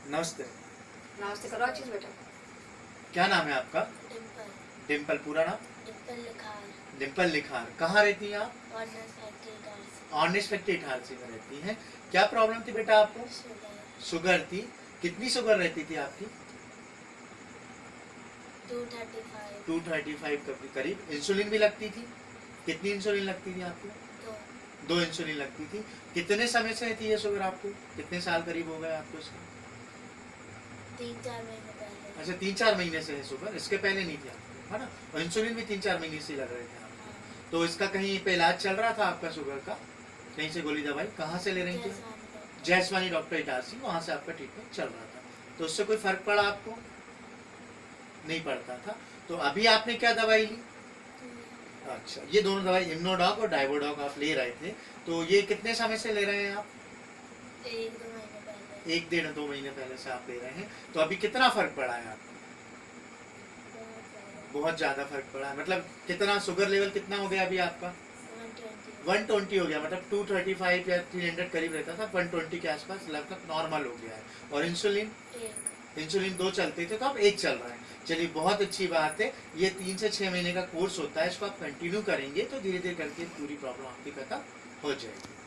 नमस्ते। नमस्ते करो अच्छे से बेटा। क्या नाम है आपका? डिम्पल। डिम्पल। पूरा नाम? डिम्पल लिखार। डिम्पल लिखार। कहाँ रहती हैं आप? Ordnance factory Itarsi. Ordnance factory Itarsi में रहती हैं। क्या प्रॉब्लम थी बेटा आपको? शुगर। शुगर थी। कितनी शुगर रहती थी आपकी? 235। 235 के करीब। इंसुलिन भी लगती थी? कितनी इंसुलिन लगती थी आपको? 2। 2 इंसुलिन लगती थी। कितने समय से थी ये शुगर आपको? कितने साल करीब हो गए आपको इसको? 3-4 महीने पहले। अच्छा, 3-4 महीने से है शुगर, इसके पहले नहीं थी आपको, है ना? और इंसुलिन भी 3-4 महीने से लग रहे थे आपको। हाँ। तो इसका कहीं पे इलाज चल रहा था आपका शुगर का? कहीं से गोली दवाई कहाँ से ले रही थी? जयसवानी डॉक्टर इटारसी, वहाँ से आपका ट्रीटमेंट चल रहा था। तो उससे कोई फर्क पड़ा आपको? नहीं पड़ता था। तो अभी आपने क्या दवाई ली? अच्छा, ये दोनों दवाई इम्नोडॉक और डाइवोडॉक आप ले रहे थे। तो ये कितने समय से ले रहे हैं आप? 1-2 महीने पहले। 1-1.5-2 महीने पहले से आप ले रहे हैं। तो अभी कितना फर्क पड़ा है आपको? बहुत ज्यादा फर्क पड़ा है। मतलब कितना शुगर लेवल कितना हो गया अभी आपका? 120 हो गया। मतलब 235 या 300 करीब रहता था, 120 के आसपास लगभग नॉर्मल हो गया है। और इंसुलिन? 1। 2 चलते थे, तो अब 1 चल रहा है। चलिए, बहुत अच्छी बात है। ये 3 से 6 महीने का कोर्स होता है, इसको आप कंटिन्यू करेंगे तो धीरे धीरे करके पूरी प्रॉब्लम आपकी खत्म हो जाएगी।